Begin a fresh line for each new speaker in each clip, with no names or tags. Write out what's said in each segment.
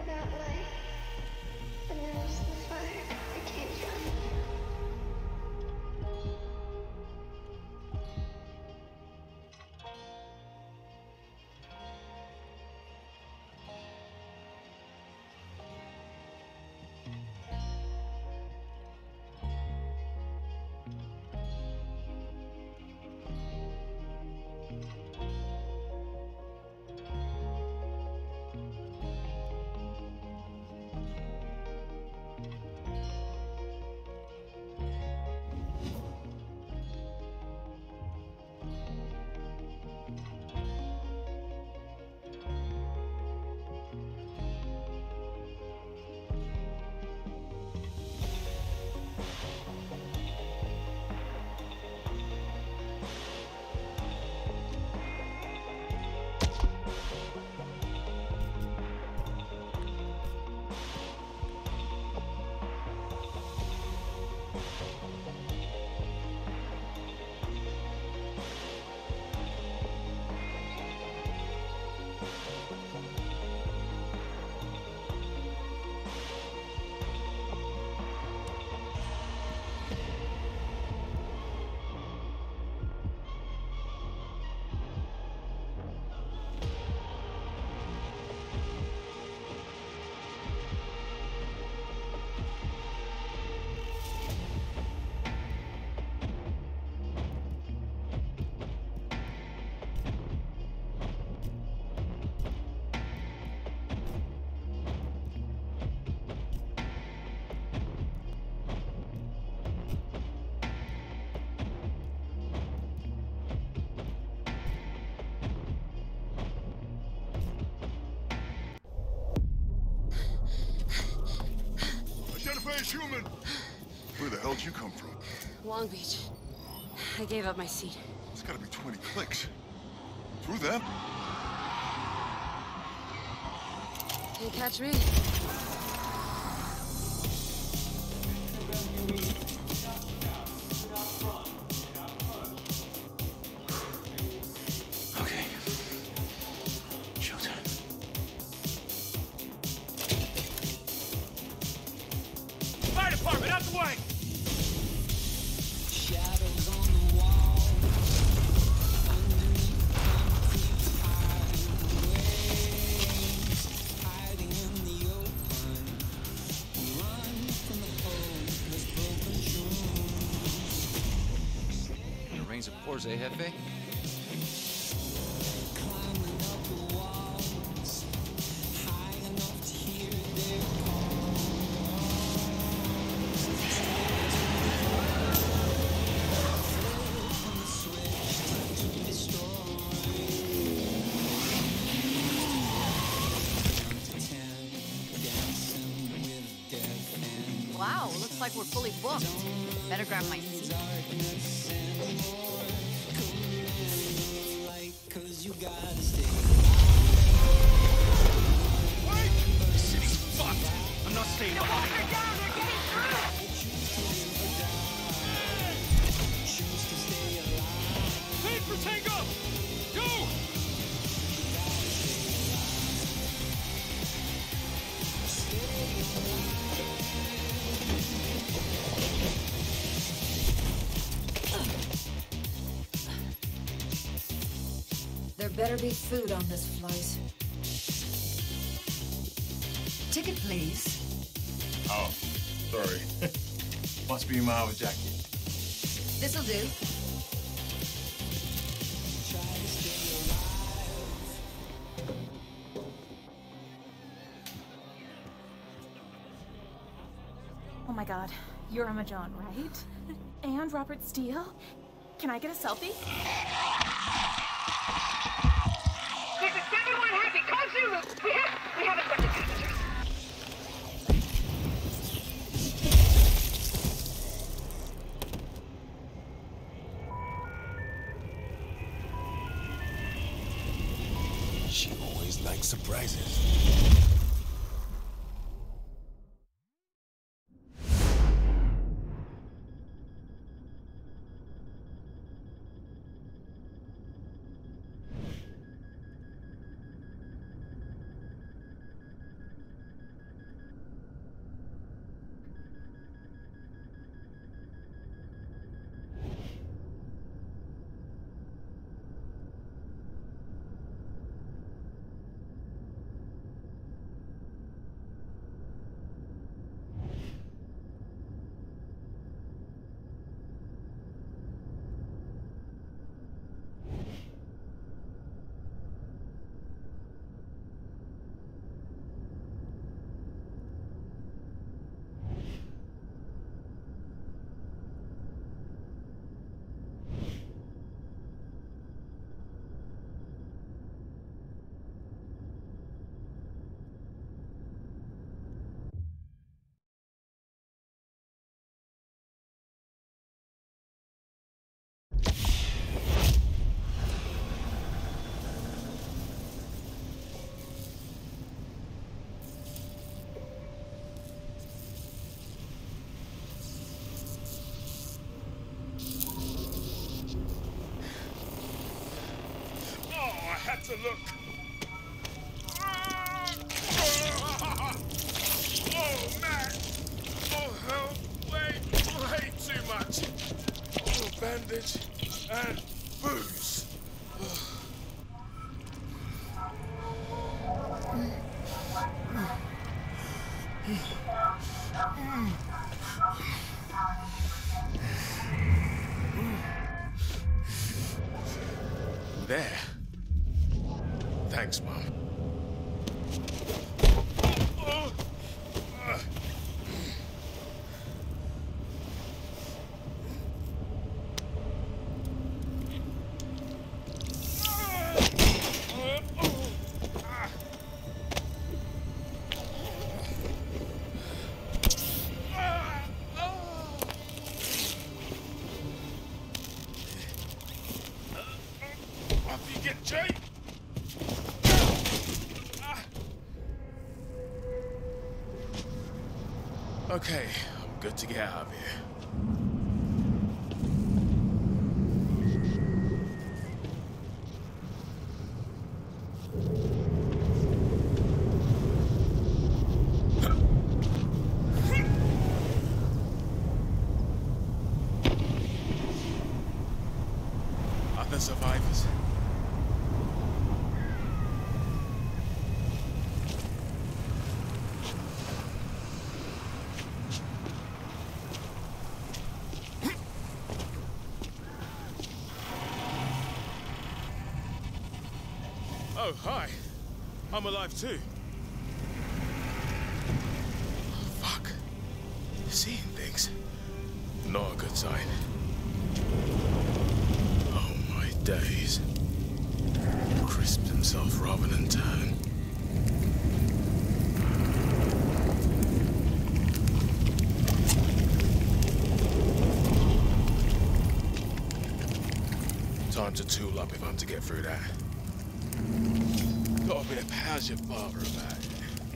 without light. And there was the fire I came from.
Human! Where the hell did you come from?
Long Beach. I gave up my seat.
It's gotta be 20 clicks. Through them?
Can't catch me.
Okay. Showtime.
Fire department, out the way!
Shadows on the wall, underneath concrete highways, hiding in the open. We run from the hopeless broken shoes.
It rains of course, eh, Jefe?
Climbing up the walls, high enough to hear their
Wow, looks like we're fully booked. Better grab my seat.
Cause you gotta stay.
Wait! The city's fucked! I'm not staying behind. Paid for Tango! Go!
There better be food on this flight. Ticket, please.
Oh, sorry. Must be my jacket.
This'll do.
Oh my god, you're Emma John, right? And Robert Steele? Can I get a selfie?
This is 71 Happy, call Zulu! We have accepted passengers.
She always likes surprises.
look. Oh, man. Oh, hell. Way too much. Oh, bandage and booze. There. Thanks, Mom. Off you get, Jay. Okay, I'm good to get out of here. Other survivors. Oh, hi. I'm alive too. Oh, fuck. Seeing things. Not a good sign. Oh, my days. Crisped himself rather than turn. Time to tool up if I'm to get through that. Got a bit of how's your father about it?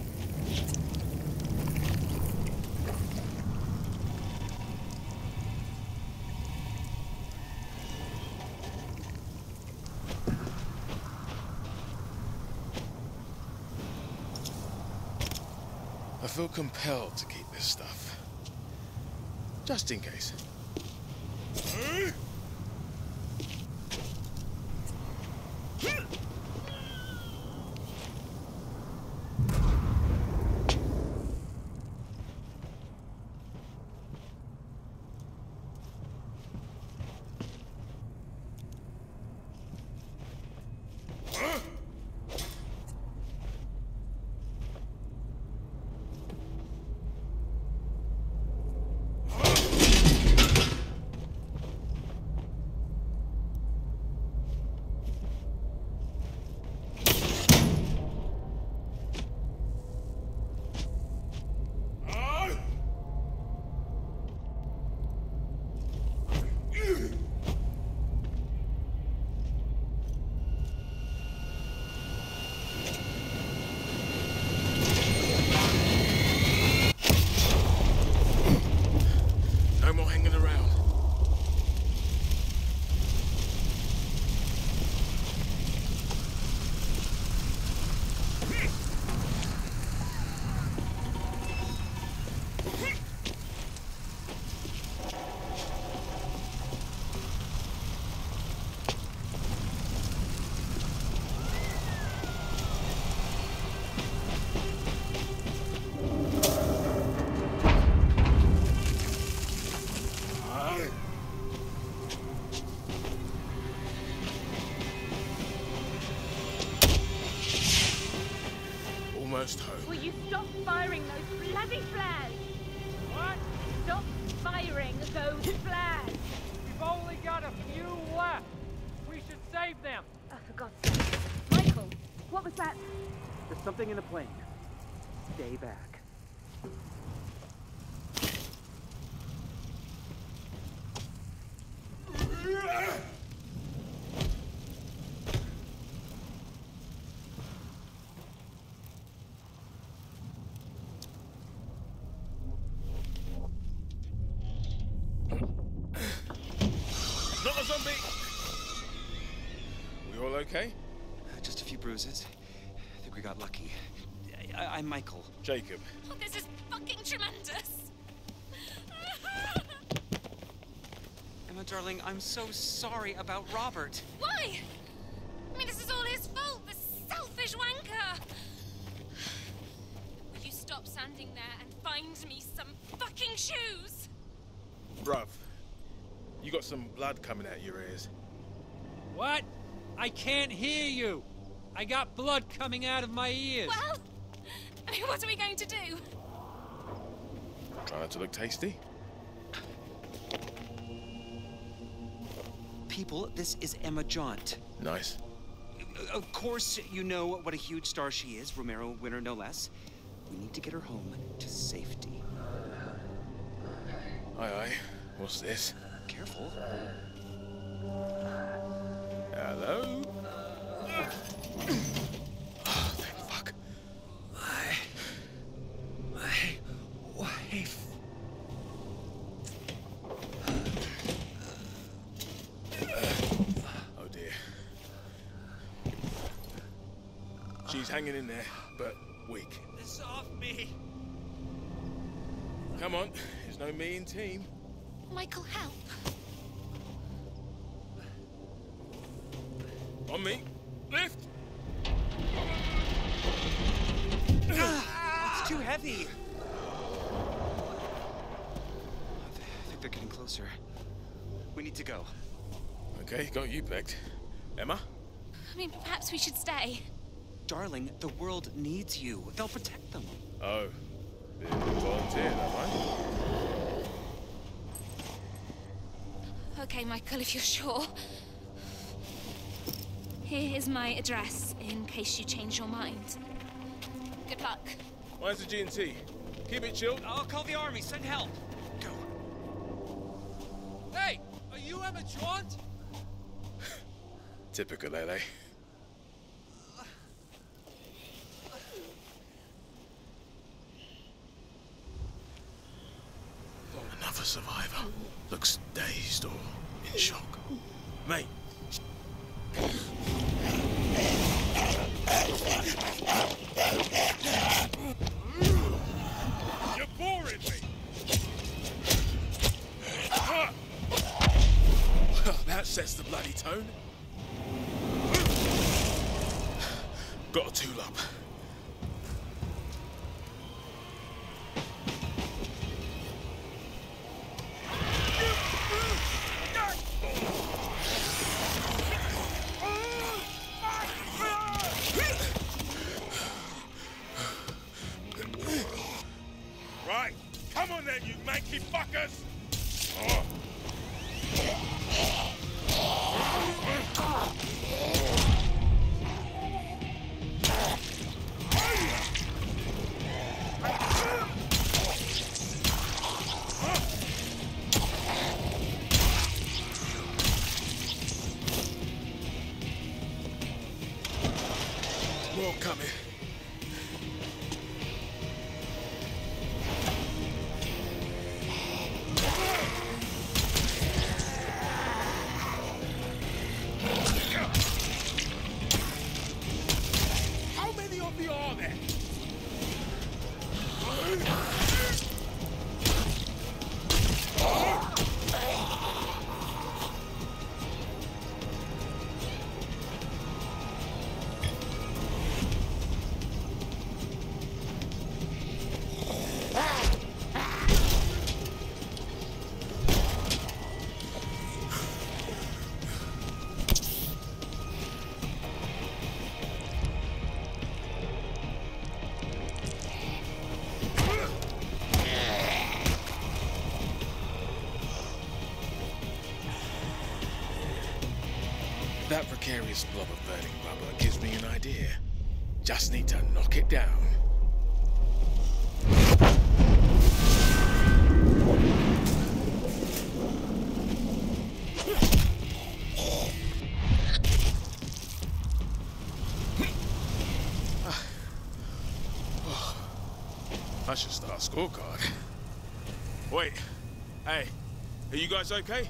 I feel compelled to keep this stuff. Just in case. No more hanging around. Almost home.
Will you stop firing those bloody flares?
What?
Stop firing those flares!
We've only got a few left. We should save them.
Oh, for God's sake. Michael, what was that?
There's something in the plane. Stay back.
Not a zombie! We all okay?
Just a
few bruises. I think we got lucky. I'm Michael.
Jacob.
Oh, this is fucking tremendous.
Emma, darling, I'm so sorry about Robert.
Why? I mean, this is all his fault, the selfish wanker. Will you stop standing there and find me some fucking shoes?
Bruv, you got some blood coming out your ears.
What? I can't hear you. I got blood coming out of my ears.
Well, I mean, what are we going to do?
Try not to look tasty.
People, this is Emma Jaunt.
Nice.
Of course, you know what a huge star she is, Romero winner no less. We need to get her home to safety.
Aye, aye. What's this?
Careful.
Hello? Oh, thank fuck.
My wife.
Oh dear. She's hanging in there, but weak.
This off me.
Come on, there's no me in team.
Michael, help.
On me. Lift!
It's too heavy. I think they're getting closer. We need to go.
Okay, got you pegged. Emma?
I mean, perhaps we should stay.
Darling, the world needs you. They'll protect them.
Oh. Bit of a volunteer, that one.
Okay, Michael, if you're sure. Here is my address, in case you change your mind. Good luck.
Where's the G&T? Keep it chilled.
I'll call the army. Send help. Go.
Hey, are you Emma Jaunt?
Typical LA. Another survivor. Looks dazed or in shock. Mate. You're boring me. That sets the bloody tone. Got a tool up. Right, come on then, you manky fuckers! More coming. How many of you are there? That precarious blob of burning rubber gives me an idea. Just need to knock it down. I should start a scorecard. Wait, hey, are you guys okay?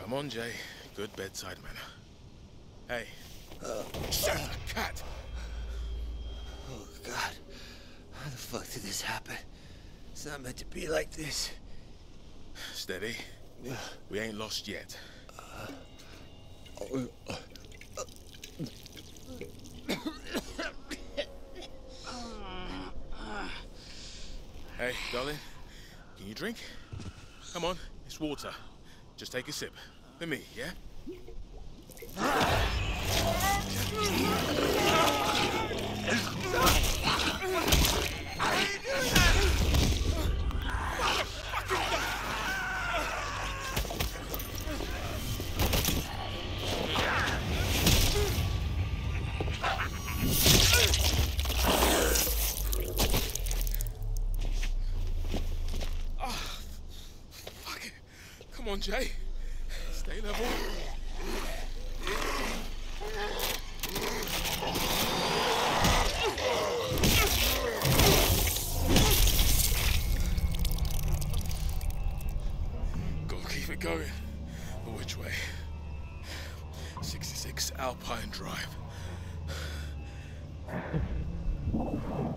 Come on, Jay. Good bedside manner. Hey. Shut up, cat!
Oh, God. How the fuck did this happen? It's not meant to be like this.
Steady. We ain't lost yet. Hey, darling. Can you drink? Come on, it's water. Just take a sip. For me, yeah? Come on, Jay. Stay level. Gotta keep it going. But which way? 66 Alpine Drive.